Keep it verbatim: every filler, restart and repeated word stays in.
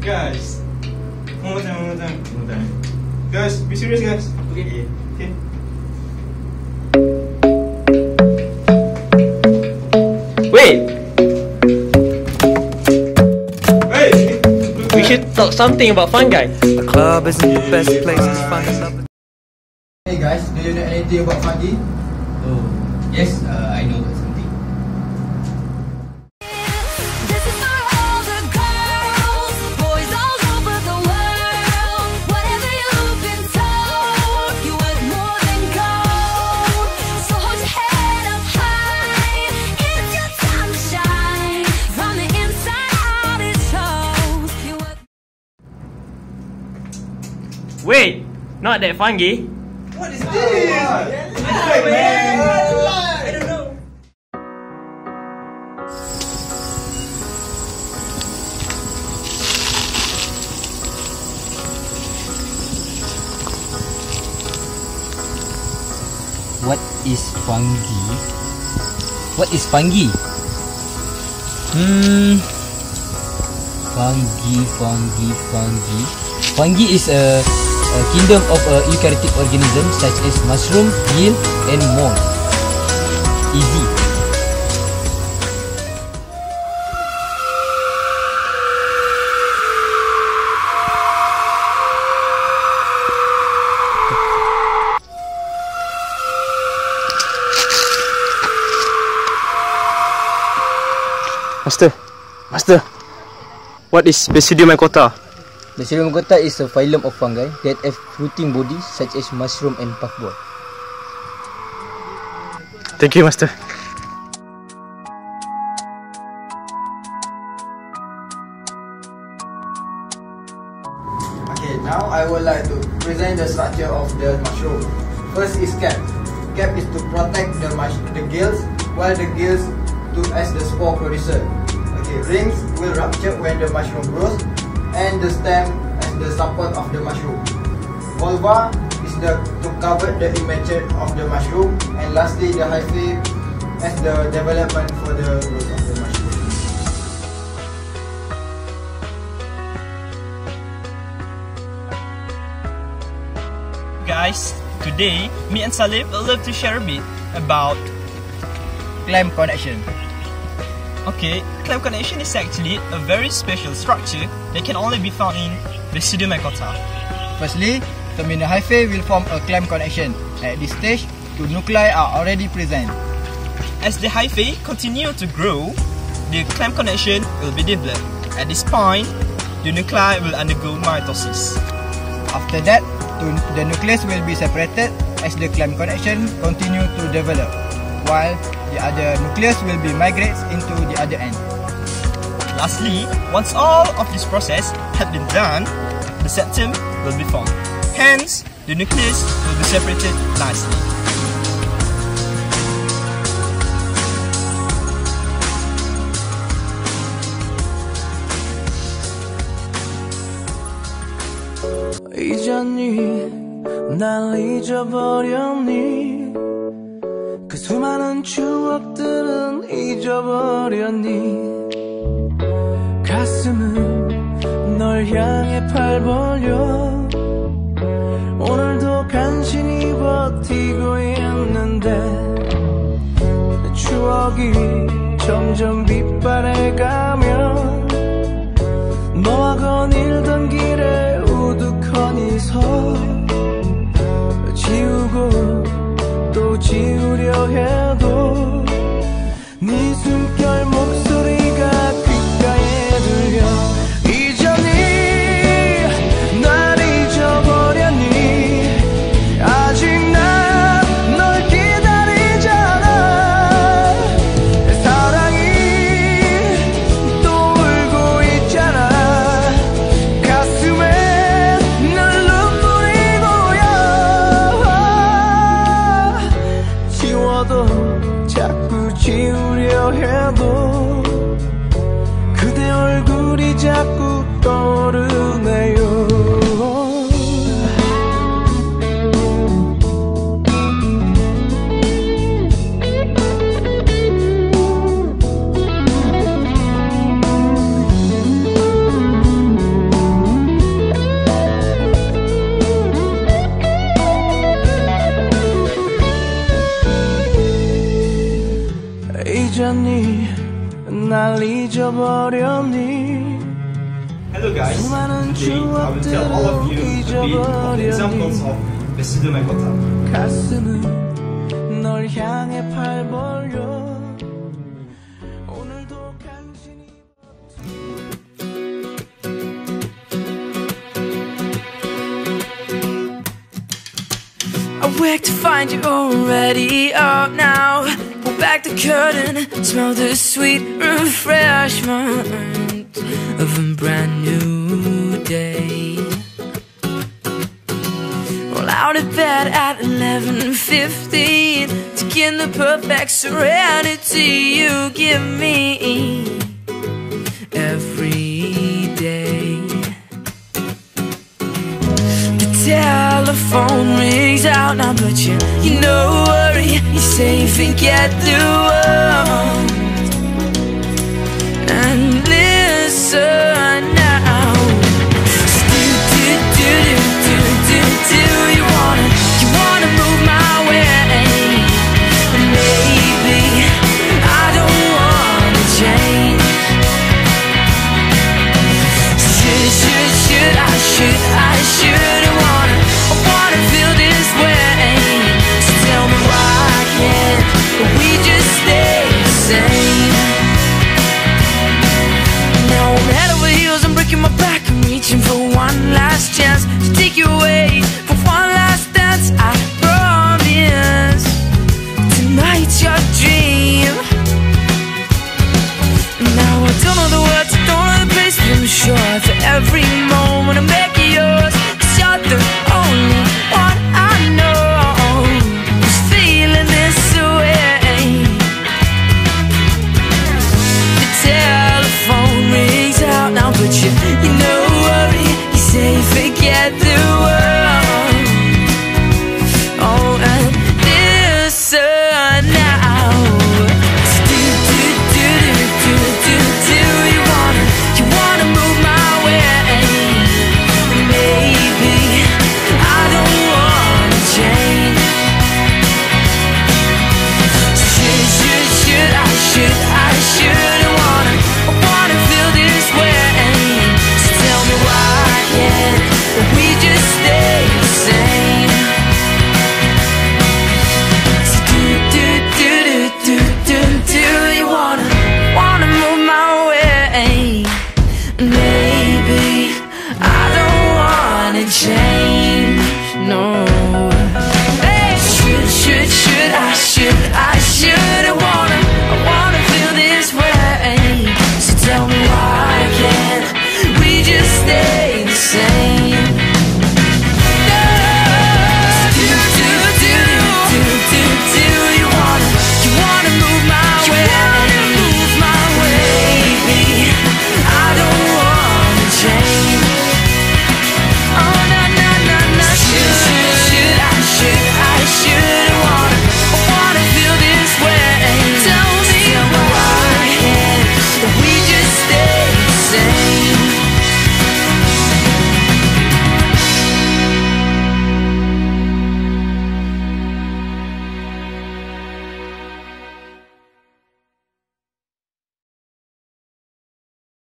Guys, one more time, one more time, one more time. Guys, be serious, guys. Okay. Okay. Wait. Wait. We should talk something about fungi. The club isn't the best place to find love. Hey guys, do you know anything about fungi? Oh, yes, uh, I know something. This is for all the girls, boys all over the world. Whatever you've been told, you worth more than gold. So hold your head up high, it's your time to shine. From the inside out it shows. You worth. Wait, not that fungi. What is this? I don't know. What is fungi? What is fungi? Hmm. Fungi, fungi, fungi. Fungi is a, a kingdom of a eukaryotic organism such as mushroom, eel, and mold. Easy. Master, Master, what is Basidiomycota? Basidiomycota is a phylum of fungi that have fruiting bodies such as mushroom and puffball. Thank you, Master. Okay, now I would like to present the structure of the mushroom. First is cap. Cap is to protect the mush the gills, while the gills to as the spore producer. Okay, rings will rupture when the mushroom grows, and the stem as the support of the mushroom. Vulva is the to cover the immature of the mushroom, and lastly the hyphae as the development for the growth of the mushroom. Guys, today me and Salim will love to share a bit about Clamp connection. Okay, clamp connection is actually a very special structure that can only be found in Basidiomycota. Firstly, terminal hyphae will form a clamp connection. At this stage, two nuclei are already present. As the hyphae continue to grow, the clamp connection will be developed. At this point, the nuclei will undergo mitosis. After that, the nucleus will be separated as the clamp connection continue to develop, while the other nucleus will be migrates into the other end. Lastly, once all of this process has been done, the septum will be formed. Hence, the nucleus will be separated nicely. 잊었니? 날 잊어버렸니? 그 수많은 추억들은 잊어버렸니? 가슴은 널 향해 팔 벌려 오늘도 간신히 버티고 있는데 추억이 점점 빛바래가면 너와 거닐던 길에 우두커니 서 지우고 또 지우려 해도 네 숨결 목소리가 귓가에 들려. 잊었니? 날 잊어버렸니? 아직 난 널 기다리잖아. 사랑이 또 울고 있잖아. 가슴에 늘 눈물이 고여. 지워도 자꾸 지우려 해도 그대 얼굴이 자꾸 떠오르네요. 잊어버렸니 Hello guys, 수많은 today I will tell all of you a bit of the examples of vestido MYCOTA. 가슴은 널 향해 팔 벌려 오늘도 간신히 I wake to find you already up now. Pull back the curtain, smell the sweet refreshment of a brand new day. Roll out of bed at eleven fifteen to get the perfect serenity you give me every day. Telephone rings out now, but you, you know, worry, you're safe and get through. And listen now. Do, do, do, do, do, do, do you wanna, you wanna move my way? Maybe I don't wanna change. Should, should, should I, should I, should I wanna, I wanna feel this way. So tell me why can't we just stay the same? Now I'm head over heels, I'm breaking my back, I'm reaching for one last chance to take you away for one last dance. I promise tonight's your dream. Now I don't know the words, I don't know the place, but I'm sure for every moment I make it yours. 'Cause you're the only one I know who's feeling this way. The telephone rings out now, but you, you know, worry, you're safe and get through. Oh, and listen now. Do, do, do, do, do, do, do you wanna, you wanna move my way? Maybe I don't wanna change. Should, should, should I, should I, should I wanna, I wanna feel this way. So tell me why can't we just stay the same? So do, do, do, do, do, do, do you wanna, wanna move my way? Maybe